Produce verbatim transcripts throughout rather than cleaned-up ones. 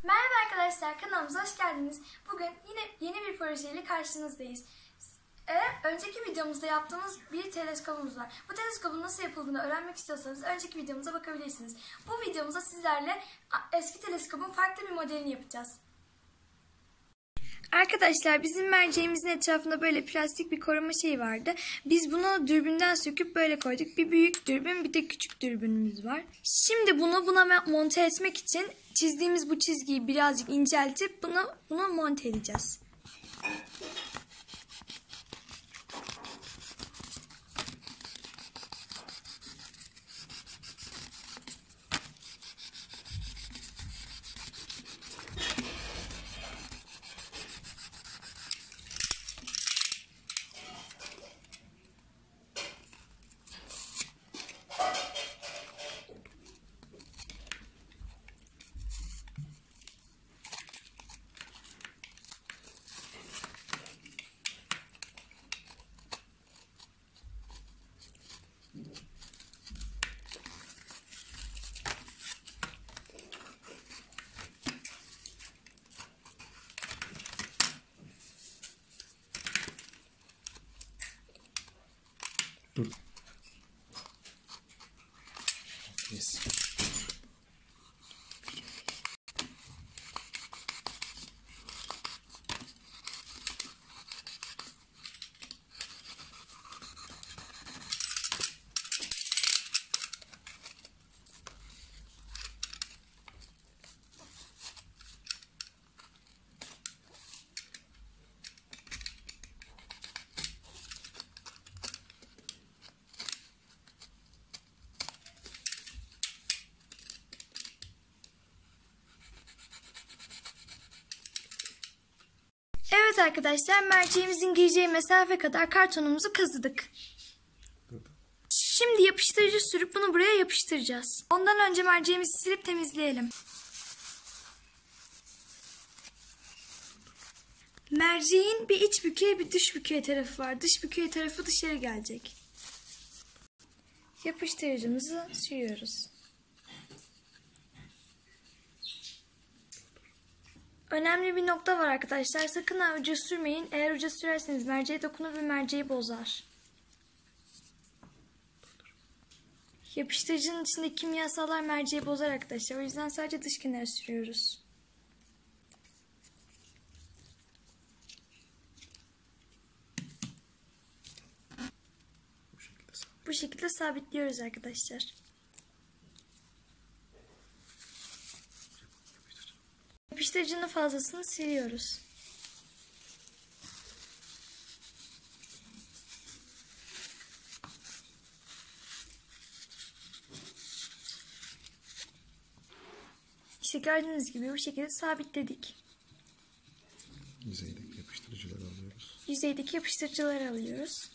Merhaba arkadaşlar, kanalımıza hoş geldiniz. Bugün yine yeni bir projeyle karşınızdayız. Ee, önceki videomuzda yaptığımız bir teleskopumuz var. Bu teleskopun nasıl yapıldığını öğrenmek istiyorsanız önceki videomuza bakabilirsiniz. Bu videomuzda sizlerle eski teleskopun farklı bir modelini yapacağız. Arkadaşlar bizim merceğimizin etrafında böyle plastik bir koruma şeyi vardı. Biz bunu dürbünden söküp böyle koyduk. Bir büyük dürbün, bir de küçük dürbünümüz var. Şimdi bunu buna monte etmek için çizdiğimiz bu çizgiyi birazcık inceltip bunu buna monte edeceğiz. Dur. Yes. Evet arkadaşlar, merceğimizin gireceği mesafe kadar kartonumuzu kazıdık. Şimdi yapıştırıcı sürüp bunu buraya yapıştıracağız. Ondan önce merceğimizi silip temizleyelim. Merceğin bir iç bükey bir dış bükey tarafı var. Dış bükey tarafı dışarı gelecek. Yapıştırıcımızı sürüyoruz. Önemli bir nokta var arkadaşlar. Sakın ha uca sürmeyin. Eğer uca sürerseniz merceğe dokunur ve merceği bozar. Yapıştırıcının içindeki kimyasallar merceği bozar arkadaşlar. O yüzden sadece dış kenara sürüyoruz. Bu şekilde sabitliyoruz arkadaşlar. Yapıştırıcının fazlasını siliyoruz. İşte gördüğünüz gibi bu şekilde sabitledik. Yüzeydeki yapıştırıcıları alıyoruz. Yüzeydeki yapıştırıcıları alıyoruz.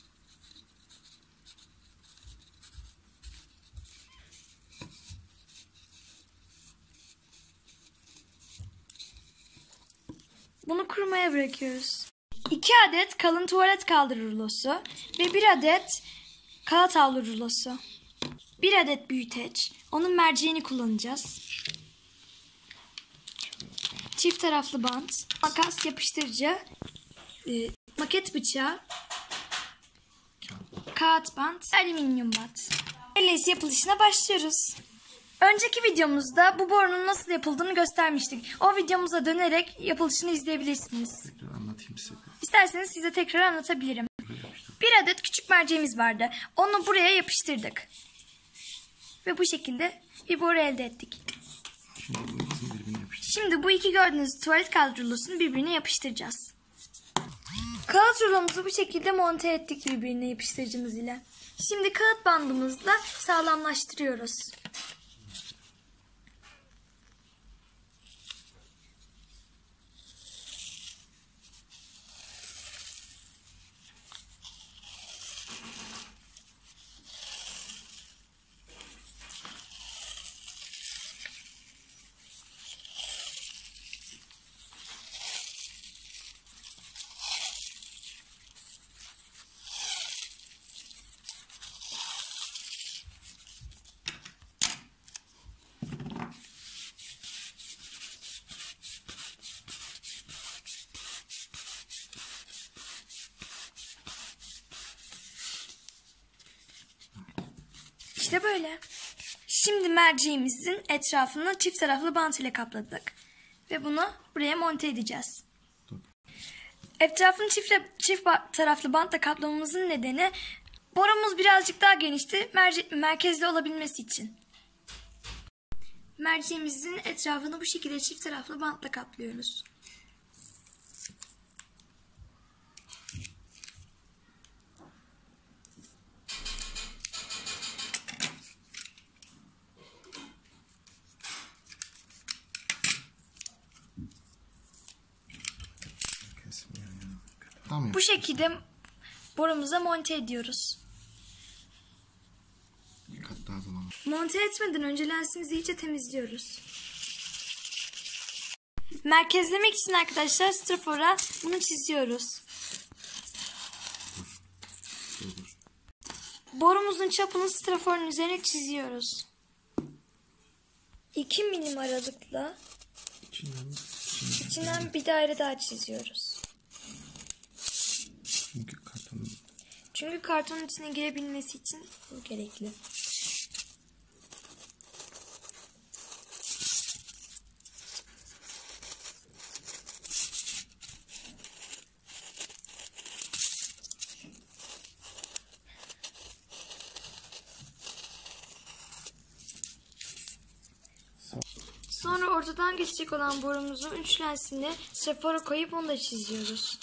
Bunu kurumaya bırakıyoruz. iki adet kalın tuvalet kağıdı rulosu ve bir adet kağıt havlu rulosu. bir adet büyüteç. Onun merceğini kullanacağız. Çift taraflı bant, makas, yapıştırıcı, e, maket bıçağı, kağıt bant, alüminyum bant. Öyleyse yapılışına başlıyoruz. Önceki videomuzda bu borunun nasıl yapıldığını göstermiştik. O videomuza dönerek yapılışını izleyebilirsiniz. Tekrar anlatayım size. İsterseniz size tekrar anlatabilirim. Bir adet küçük merceğimiz vardı. Onu buraya yapıştırdık. Ve bu şekilde bir boru elde ettik. Şimdi bu ikisini birbirine yapıştıracağız. Şimdi bu iki gördüğünüz tuvalet kağıdı rulosunu birbirine yapıştıracağız. Kağıt rulomuzu bu şekilde monte ettik birbirine yapıştırıcımız ile. Şimdi kağıt bandımızla sağlamlaştırıyoruz. İşte böyle. Şimdi merceğimizin etrafını çift taraflı bant ile kapladık. Ve bunu buraya monte edeceğiz. Dur. Etrafını çift, çift taraflı bantla kaplamamızın nedeni borumuz birazcık daha genişti merci, merkezde olabilmesi için. Merceğimizin etrafını bu şekilde çift taraflı bantla kaplıyoruz. Kesmiyor ya. Tamam. Bu şekilde borumuza monte ediyoruz. Bir kat daha bulalım. Monte etmeden önce lensimizi iyice temizliyoruz. Merkezlemek için arkadaşlar strafora bunu çiziyoruz. Dur dur. Borumuzun çapını straforun üzerine çiziyoruz. iki milim aralıkla İçinden, içinden, içinden bir daire daha çiziyoruz. Çünkü karton Çünkü kartonun içine girebilmesi için bu gerekli. Sonra ortadan geçecek olan borumuzun üç lensini strafora koyup onu da çiziyoruz.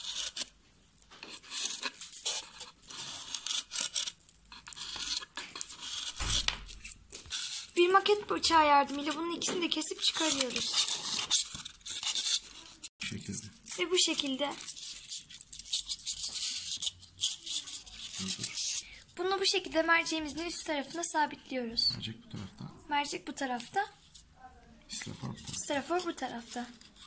Bir maket bıçağı yardımıyla bunun ikisini de kesip çıkarıyoruz. bu şekilde. Ve bu şekilde. Dur dur. Bunu bu şekilde merceğimizin üst tarafına sabitliyoruz. Mercek bu tarafta. Mercek bu tarafta, İstrafor bu tarafta. strafor bu tarafta.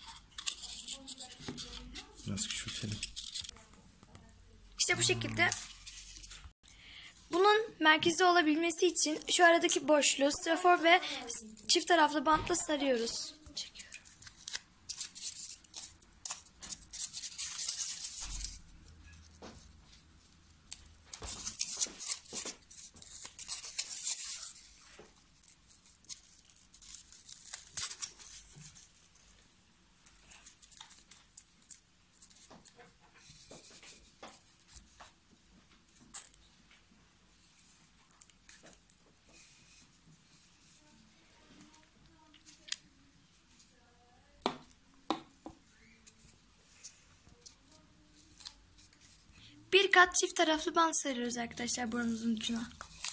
Biraz küçültelim. İşte bu şekilde. Bunun merkezde olabilmesi için şu aradaki boşluğu strafor ve çift taraflı bantla sarıyoruz. Çekiyorum. Bir kat çift taraflı bant sarıyoruz arkadaşlar borumuzun ucuna.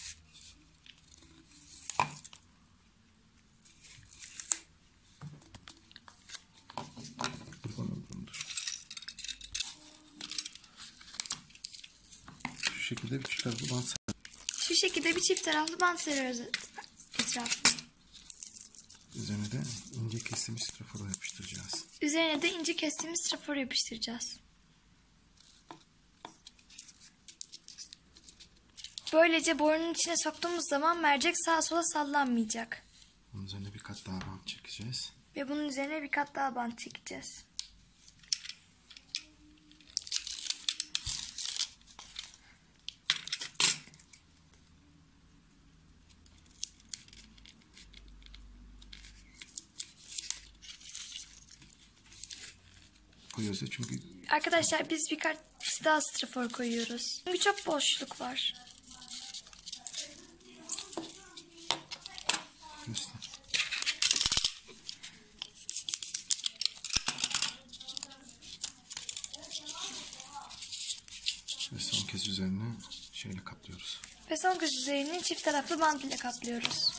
Dur bana dur dur. Şu şekilde bir çıkar bu bant. Şu şekilde bir çift taraflı bant sarıyoruz etrafına. Üzerine de ince kesilmiş strafora yapıştıracağız. Üzerine de ince kestiğimiz straforu yapıştıracağız. Böylece borunun içine soktuğumuz zaman mercek sağa sola sallanmayacak. Bunun üzerine bir kat daha bant çekeceğiz. Ve bunun üzerine bir kat daha bant çekeceğiz. Koyuyoruz ya çünkü Arkadaşlar biz birkaç daha strafor koyuyoruz. Çünkü çok boşluk var. işte. Ve son kez üzerine şeyle kaplıyoruz. Ve son kez üzerini çift taraflı bant ile kaplıyoruz.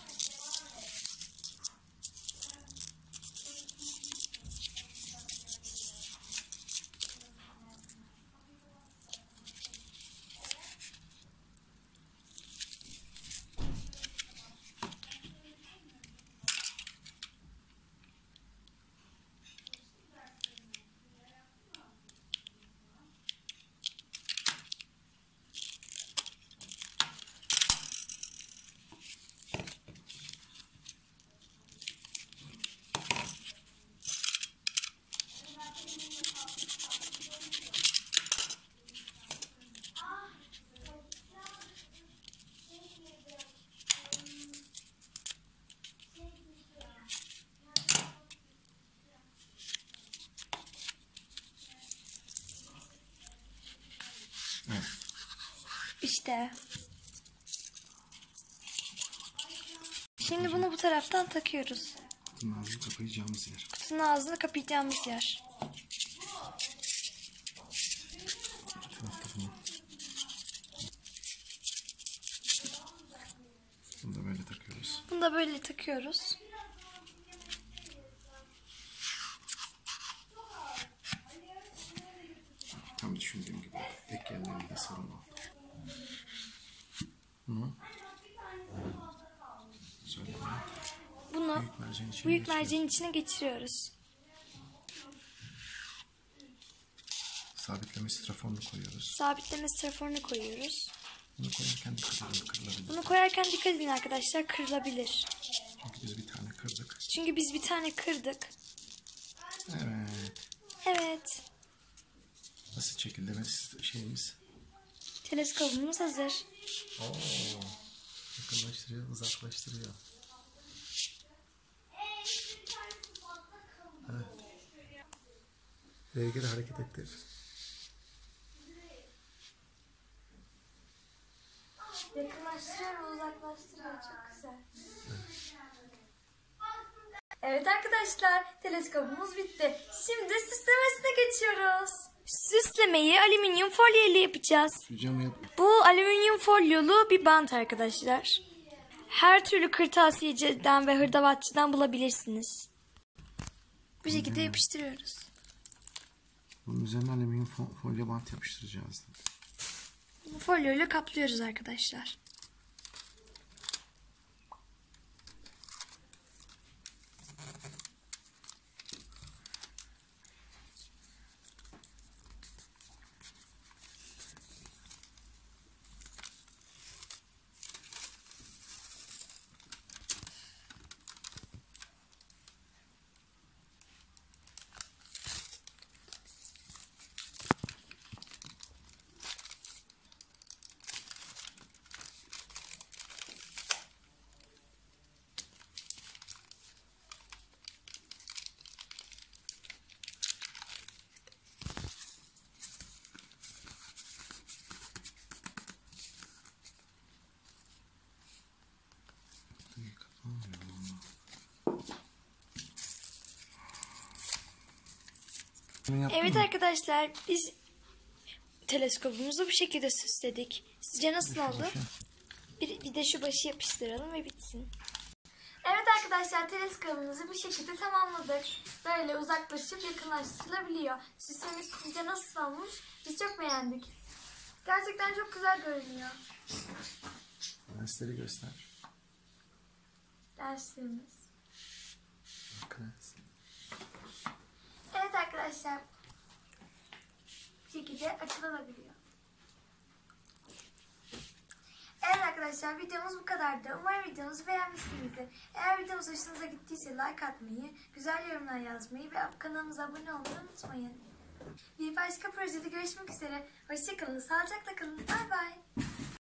Evet. İşte. Şimdi bunu bu taraftan takıyoruz. Kutunun ağzını kapayacağımız yer. Kutunun ağzını kapayacağımız yer. Bu tarafta bunu. Bunu da böyle takıyoruz. Bunu da böyle takıyoruz. Tam düşündüğüm gibi ek yerlerinde sorun oldu. Bunu söyle bana. Bunu Büyük merceğin içine büyük geçiriyoruz. merceğin içine geçiriyoruz. Sabitleme straforunu koyuyoruz. Sabitleme straforunu koyuyoruz. Bunu koyarken dikkat edin, kırılabilir. Bunu koyarken dikkat edin arkadaşlar, kırılabilir. Çünkü biz bir tane kırdık. Çünkü biz bir tane kırdık. Evet. Evet. Nasıl çekildi ve şeyimiz? Teleskopumuz hazır. Oo. Yakınlaştırıyor, uzaklaştırıyor. Evet. R'ye hareket ettir. Yakınlaştırıyor ve uzaklaştırıyor. Çok güzel. Evet arkadaşlar, teleskopumuz bitti. Şimdi süslemesine geçiyoruz. Süslemeyi alüminyum folyo ile yapacağız. Hocam yap. Bu alüminyum folyolu bir bant arkadaşlar. Her türlü kırtasiyeciden ve hırdavatçıdan bulabilirsiniz. Bu şekilde yapıştırıyoruz. Bunun üzerine alüminyum fo- folyo bant yapıştıracağız. Bu folyo ile kaplıyoruz arkadaşlar. Evet arkadaşlar, biz teleskopumuzu bu şekilde süsledik. Sizce nasıl oldu? Bir, bir de şu başı yapıştıralım ve bitsin. Evet arkadaşlar, teleskopumuzu bu şekilde tamamladık. Böyle uzaklaşıp yakınlaştırılabiliyor. Süslemesi sizce nasıl olmuş? Biz çok beğendik. Gerçekten çok güzel görünüyor. Lensleri göster. Derslerimiz. Lens. Evet arkadaşlar, bu şekilde açılabiliyor. Evet arkadaşlar, videomuz bu kadardı. Umarım videomuzu beğenmişsinizdir. Eğer videomuz hoşunuza gittiyse like atmayı, güzel yorumlar yazmayı ve kanalımıza abone olmayı unutmayın. Bir başka projede görüşmek üzere. Hoşçakalın, sağlıcakla kalın. Bay bay.